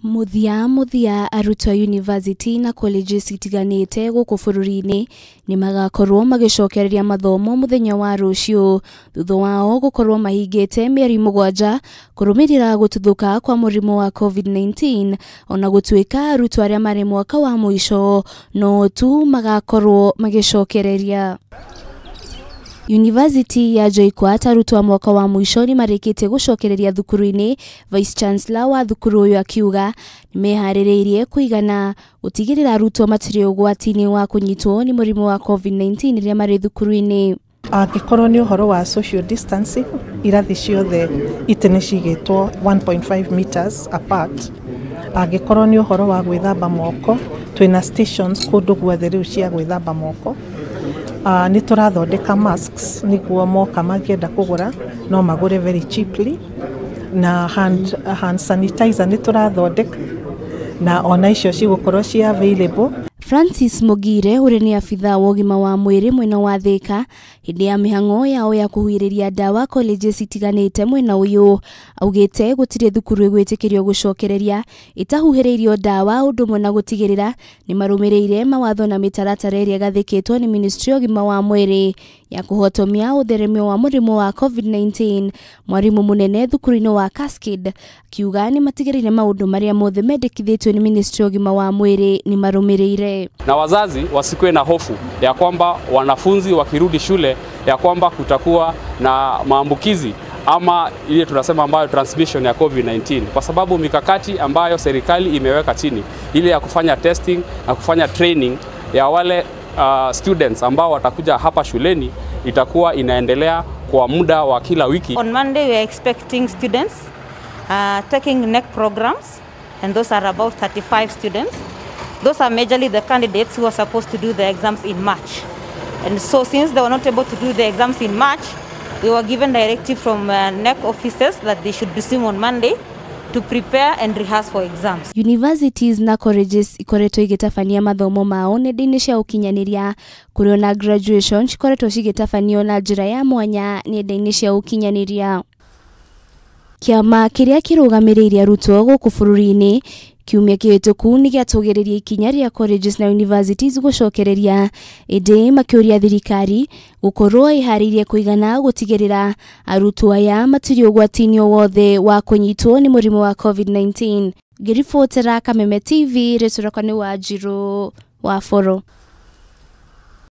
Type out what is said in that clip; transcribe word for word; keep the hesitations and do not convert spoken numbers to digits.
Muthia muthia arutwo university na colleges itiganite guku bururi-ini ni magakorwo magicokereria mathomo muthenya wa ruciu thutha wao gukorwo mahingite mieri mugwanja kurumirira gututhuka kwa murimu wa covid nineteen ona gutuika arutwo aria mari mwaka wa mwisho no tu magakorwo magicokereria. University ya Joikwat arutwo mwaka wa mwisho ni marikite gucokereria thukuru-ini. Vice Chancellor wa thukuru uyu akiuga ni mehariria kuigana gutigirira arutwo matiri ugwati-ini wa kunyitwo ni murimu wa covid nineteen ria mari thukuru-ini. Angikorwo ni uhoro wa social distancing, irathi ciothe itene cigitwo one point five meters apart. Angikorwo ni uhoro wa gwithamba moko, twina stations kundu guothe riu cia gwithamba moko. Uh, ni turathondeka masks niguo moka magienda kugura no magure very cheaply, na hand, hand sanitizer ni turathondeka na ona icio cigukorwo ci available. Francis Mugire uri ni afitha wa ugima wa mwiri mwena wa Thika hindi ya mihang'o yao ya kuhuhiriria ndawa colleges itiganite mwena uyu augite gutire thukuru igwitikirio gucokereria itahuhiririo ndawa undu mwe na gutigirira ni marumireire mawatho na mitaratara iria gathikitwo ni Ministry ya ugima wa mwiri ya kuhotomia utheremio wa murimu wa covid nineteen. Mwarimu munene thukuru-ini wa Cascade akiuga ni matigirire maundu maria mothe mendekithitwo ni Ministry ya ugima wa mwiri ni marumireire. Na wazazi wasikwe na hofu ya kwamba wanafunzi wakirudi shule ya kwamba kutakuwa na maambukizi ama ile tunasema ambayo transmission ya covid nineteen, kwa sababu mikakati ambayo serikali imeweka chini ile ya kufanya testing na kufanya training ya wale uh, students ambao watakuja hapa shuleni itakuwa inaendelea kwa muda wa kila wiki. On Monday we are expecting students uh, taking N E C programs, and those are about thirty-five students. Those are majorly the candidates who are supposed to do the exams in March. And so since they were not able to do the exams in March, we were given directive from uh, N E C officers that they should resume on Monday to prepare and rehearse for exams. Universities na colleges ikoretwo igitabania mathomo mao nenda-ini cia ukinyaniria kurio na graduation ikoretwo cigitabanio na njira ya mwanya nenda-ini cia ukinyaniria. Kiama kiria kirugamiririre arutwo guku bururi-ini kiumia kihituku ni giatugiriria ikinya ria colleges na universities gucokereria indi makiuria thirikari gukorwo iharirie kuigana gutigirira arutwo aya matiri ugwati-ini wothe wa kunyitwo ni murimu wa covid nineteen. Ngiribotera Kameme T V, retorokani wa Jiro wa Foro.